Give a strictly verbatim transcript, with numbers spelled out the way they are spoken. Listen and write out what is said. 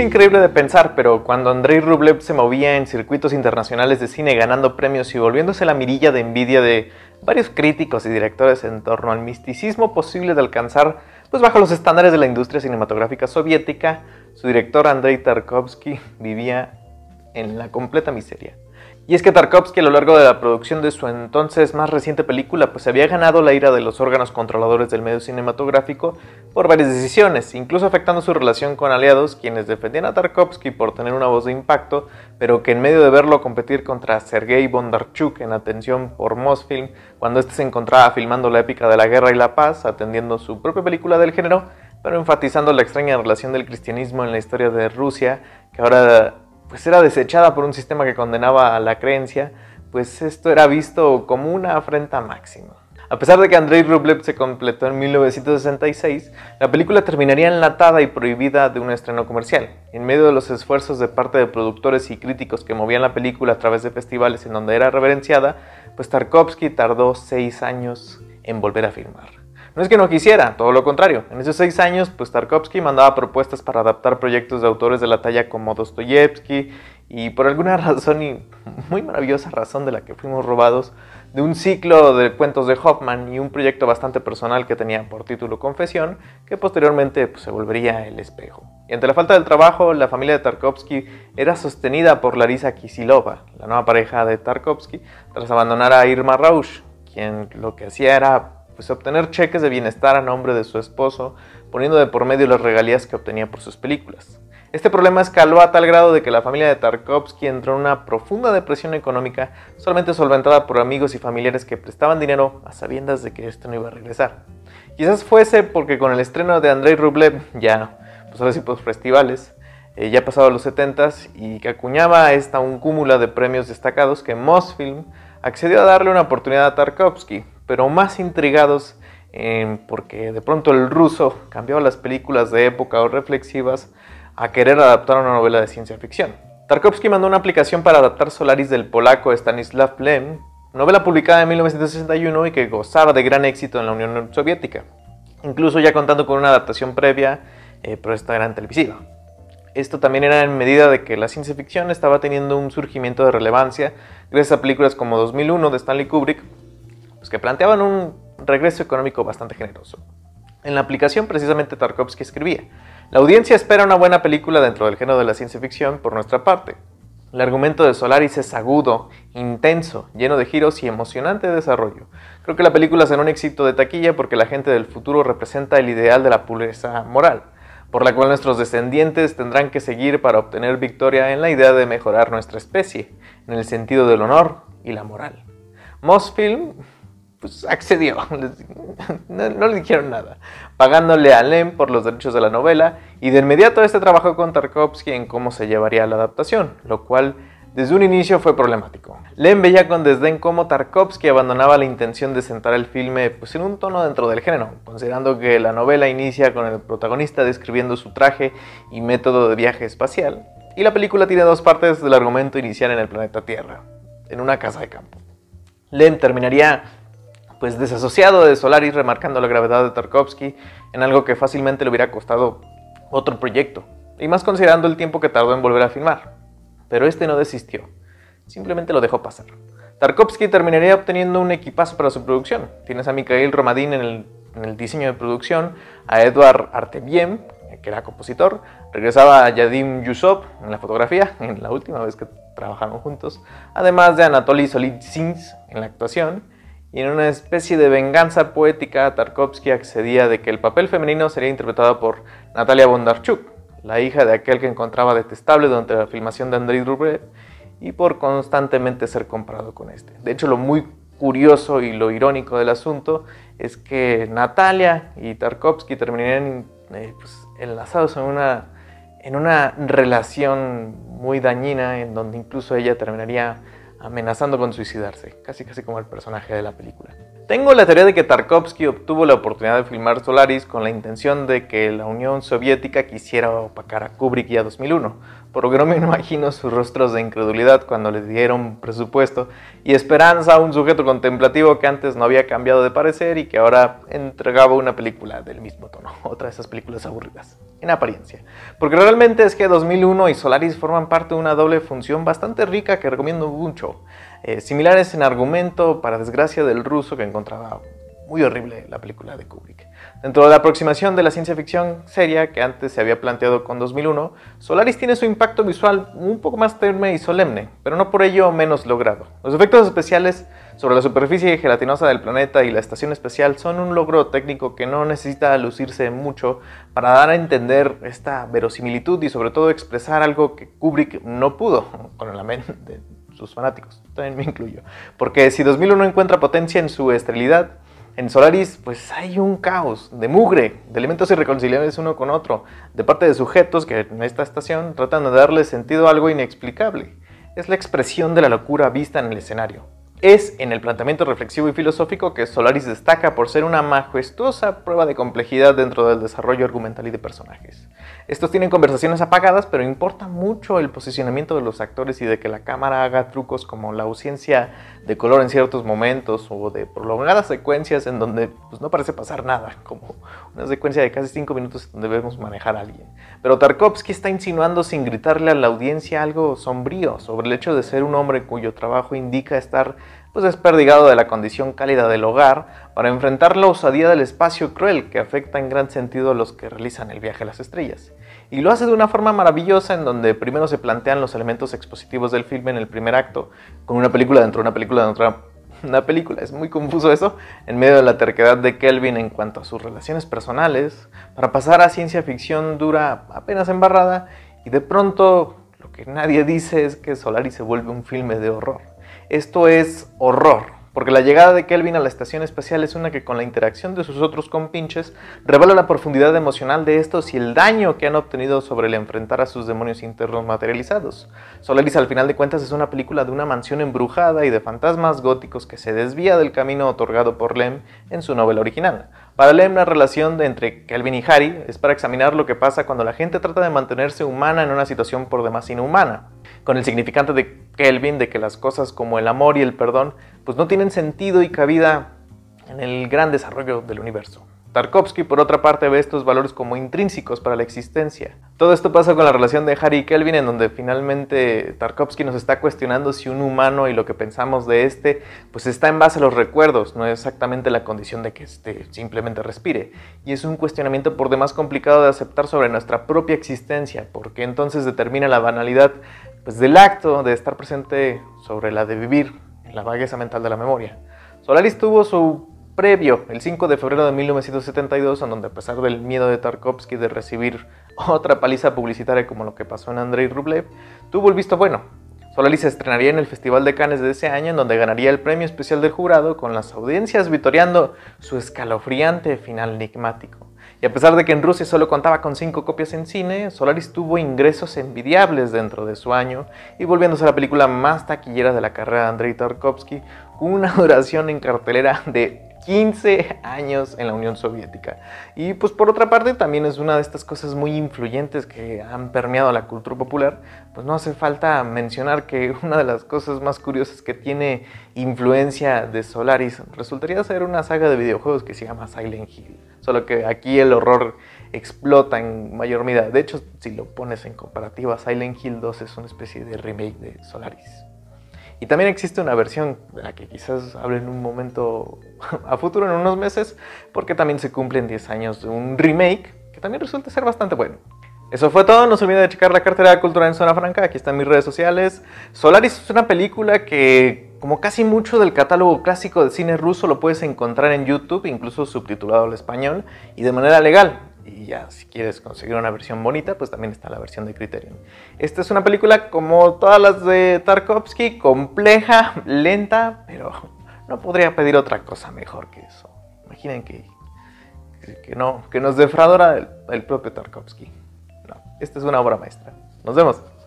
increíble de pensar, pero cuando Andrei Rublev se movía en circuitos internacionales de cine ganando premios y volviéndose la mirilla de envidia de varios críticos y directores en torno al misticismo posible de alcanzar, pues bajo los estándares de la industria cinematográfica soviética, su director Andrei Tarkovsky vivía en la completa miseria. Y es que Tarkovsky, a lo largo de la producción de su entonces más reciente película, pues había ganado la ira de los órganos controladores del medio cinematográfico por varias decisiones, incluso afectando su relación con aliados, quienes defendían a Tarkovsky por tener una voz de impacto, pero que en medio de verlo competir contra Sergei Bondarchuk en atención por Mosfilm, cuando este se encontraba filmando la épica de la guerra y la paz, atendiendo su propia película del género, pero enfatizando la extraña relación del cristianismo en la historia de Rusia, que ahora pues era desechada por un sistema que condenaba a la creencia, pues esto era visto como una afrenta máxima. A pesar de que Andrei Rublev se completó en mil novecientos sesenta y seis, la película terminaría enlatada y prohibida de un estreno comercial. En medio de los esfuerzos de parte de productores y críticos que movían la película a través de festivales en donde era reverenciada, pues Tarkovsky tardó seis años en volver a filmar. No es que no quisiera, todo lo contrario. En esos seis años, pues Tarkovsky mandaba propuestas para adaptar proyectos de autores de la talla como Dostoyevsky y por alguna razón, y muy maravillosa razón de la que fuimos robados, de un ciclo de cuentos de Hoffman y un proyecto bastante personal que tenía por título Confesión, que posteriormente pues, se volvería El Espejo. Y ante la falta del trabajo, la familia de Tarkovsky era sostenida por Larisa Kisilova, la nueva pareja de Tarkovsky, tras abandonar a Irma Rausch, quien lo que hacía era pues obtener cheques de bienestar a nombre de su esposo, poniendo de por medio las regalías que obtenía por sus películas. Este problema escaló a tal grado de que la familia de Tarkovsky entró en una profunda depresión económica, solamente solventada por amigos y familiares que prestaban dinero a sabiendas de que esto no iba a regresar. Quizás fuese porque con el estreno de Andrei Rublev, ya pues ahora sí por festivales, eh, ya pasado los setentas, y que acuñaba a esta un cúmulo de premios destacados, que Mosfilm accedió a darle una oportunidad a Tarkovsky, pero más intrigados eh, porque de pronto el ruso cambiaba las películas de época o reflexivas a querer adaptar una novela de ciencia ficción. Tarkovsky mandó una aplicación para adaptar Solaris del polaco Stanisław Lem, novela publicada en mil novecientos sesenta y uno y que gozaba de gran éxito en la Unión Soviética, incluso ya contando con una adaptación previa, eh, pero esta era en televisiva. Esto también era en medida de que la ciencia ficción estaba teniendo un surgimiento de relevancia gracias a películas como dos mil uno de Stanley Kubrick, pues que planteaban un regreso económico bastante generoso. En la aplicación precisamente Tarkovsky escribía: la audiencia espera una buena película dentro del género de la ciencia ficción por nuestra parte. El argumento de Solaris es agudo, intenso, lleno de giros y emocionante de desarrollo. Creo que la película será un éxito de taquilla porque la gente del futuro representa el ideal de la pureza moral, por la cual nuestros descendientes tendrán que seguir para obtener victoria en la idea de mejorar nuestra especie, en el sentido del honor y la moral. Mosfilm pues accedió, no, no le dijeron nada, pagándole a Lem por los derechos de la novela, y de inmediato este trabajó con Tarkovsky en cómo se llevaría la adaptación, lo cual desde un inicio fue problemático. Lem veía con desdén cómo Tarkovsky abandonaba la intención de sentar el filme pues, en un tono dentro del género, considerando que la novela inicia con el protagonista describiendo su traje y método de viaje espacial, y la película tiene dos partes del argumento inicial en el planeta Tierra, en una casa de campo. Lem terminaría pues desasociado de Solaris, remarcando la gravedad de Tarkovsky en algo que fácilmente le hubiera costado otro proyecto, y más considerando el tiempo que tardó en volver a filmar. Pero este no desistió, simplemente lo dejó pasar. Tarkovsky terminaría obteniendo un equipazo para su producción. Tienes a Mikhail Romadin en el, en el diseño de producción, a Eduard Artemiev, que era compositor, regresaba a Yadim Yusov en la fotografía, en la última vez que trabajaron juntos, además de Anatoly Solzhenitsyn en la actuación. Y en una especie de venganza poética, Tarkovsky accedía de que el papel femenino sería interpretado por Natalia Bondarchuk, la hija de aquel que encontraba detestable durante la filmación de Andrei Rublev, y por constantemente ser comparado con este. De hecho, lo muy curioso y lo irónico del asunto es que Natalia y Tarkovsky terminarían eh, pues, enlazados en una, en una relación muy dañina, en donde incluso ella terminaría amenazando con suicidarse, casi casi como el personaje de la película. Tengo la teoría de que Tarkovsky obtuvo la oportunidad de filmar Solaris con la intención de que la Unión Soviética quisiera opacar a Kubrick y a dos mil uno, por lo que no me imagino sus rostros de incredulidad cuando le dieron presupuesto y esperanza a un sujeto contemplativo que antes no había cambiado de parecer y que ahora entregaba una película del mismo tono, otra de esas películas aburridas, en apariencia. Porque realmente es que dos mil uno y Solaris forman parte de una doble función bastante rica que recomiendo mucho. Eh, similares en argumento, para desgracia del ruso, que encontraba muy horrible la película de Kubrick. Dentro de la aproximación de la ciencia ficción seria que antes se había planteado con dos mil uno, Solaris tiene su impacto visual un poco más tenue y solemne, pero no por ello menos logrado. Los efectos especiales sobre la superficie gelatinosa del planeta y la estación espacial son un logro técnico que no necesita lucirse mucho para dar a entender esta verosimilitud y sobre todo expresar algo que Kubrick no pudo, con la mente de sus fanáticos, también me incluyo. Porque si dos mil uno encuentra potencia en su esterilidad, en Solaris pues hay un caos de mugre, de elementos irreconciliables uno con otro, de parte de sujetos que en esta estación tratan de darle sentido a algo inexplicable. Es la expresión de la locura vista en el escenario. Es en el planteamiento reflexivo y filosófico que Solaris destaca por ser una majestuosa prueba de complejidad dentro del desarrollo argumental y de personajes. Estos tienen conversaciones apagadas, pero importa mucho el posicionamiento de los actores y de que la cámara haga trucos como la ausencia de color en ciertos momentos o de prolongadas secuencias en donde pues, no parece pasar nada, como una secuencia de casi cinco minutos donde debemos manejar a alguien. Pero Tarkovsky está insinuando sin gritarle a la audiencia algo sombrío sobre el hecho de ser un hombre cuyo trabajo indica estar pues desperdigado de la condición cálida del hogar para enfrentar la osadía del espacio cruel que afecta en gran sentido a los que realizan el viaje a las estrellas. Y lo hace de una forma maravillosa en donde primero se plantean los elementos expositivos del filme en el primer acto, con una película dentro de una película dentro de una película. Es muy confuso eso, en medio de la terquedad de Kelvin en cuanto a sus relaciones personales, para pasar a ciencia ficción dura apenas embarrada y de pronto lo que nadie dice es que Solaris se vuelve un filme de horror. Esto es horror, porque la llegada de Kelvin a la estación espacial es una que con la interacción de sus otros compinches revela la profundidad emocional de estos y el daño que han obtenido sobre el enfrentar a sus demonios internos materializados. Solaris al final de cuentas es una película de una mansión embrujada y de fantasmas góticos que se desvía del camino otorgado por Lem en su novela original. Para Lem, la relación de entre Kelvin y Harry es para examinar lo que pasa cuando la gente trata de mantenerse humana en una situación por demás inhumana, con el significante de Kelvin de que las cosas como el amor y el perdón pues no tienen sentido y cabida en el gran desarrollo del universo. Tarkovsky, por otra parte, ve estos valores como intrínsecos para la existencia. Todo esto pasa con la relación de Harry y Kelvin, en donde finalmente Tarkovsky nos está cuestionando si un humano y lo que pensamos de este pues está en base a los recuerdos, no es exactamente la condición de que este simplemente respire. Y es un cuestionamiento por demás complicado de aceptar sobre nuestra propia existencia, porque entonces determina la banalidad pues, del acto de estar presente sobre la de vivir, la vagueza mental de la memoria. Solaris tuvo su previo, el cinco de febrero de mil novecientos setenta y dos, en donde a pesar del miedo de Tarkovsky de recibir otra paliza publicitaria como lo que pasó en Andrei Rublev, tuvo el visto bueno. Solaris se estrenaría en el Festival de Cannes de ese año, en donde ganaría el premio especial del jurado, con las audiencias vitoreando su escalofriante final enigmático. Y a pesar de que en Rusia solo contaba con cinco copias en cine, Solaris tuvo ingresos envidiables dentro de su año y volviéndose la película más taquillera de la carrera de Andrei Tarkovsky, con una duración en cartelera de quince años en la Unión Soviética. Y pues por otra parte también es una de estas cosas muy influyentes que han permeado la cultura popular. Pues no hace falta mencionar que una de las cosas más curiosas que tiene influencia de Solaris resultaría ser una saga de videojuegos que se llama Silent Hill. Solo que aquí el horror explota en mayor medida. De hecho, si lo pones en comparativa, Silent Hill dos es una especie de remake de Solaris. Y también existe una versión de la que quizás hable en un momento a futuro, en unos meses, porque también se cumplen diez años de un remake que también resulta ser bastante bueno. Eso fue todo, no se olviden de checar la cartera de cultura en Zona Franca, aquí están mis redes sociales. Solaris es una película que, como casi mucho del catálogo clásico de cine ruso, lo puedes encontrar en YouTube, incluso subtitulado al español y de manera legal. Y ya, si quieres conseguir una versión bonita, pues también está la versión de Criterion. Esta es una película, como todas las de Tarkovsky, compleja, lenta, pero no podría pedir otra cosa mejor que eso. Imaginen que, que, no, que nos defraudara el, el propio Tarkovsky. No, esta es una obra maestra. Nos vemos.